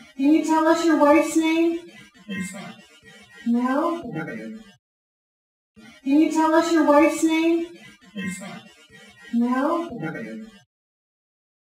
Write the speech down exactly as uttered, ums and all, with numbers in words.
Can you tell us your wife's name? Lisa. No? Okay. Can you tell us your wife's name? Lisa. No? Okay.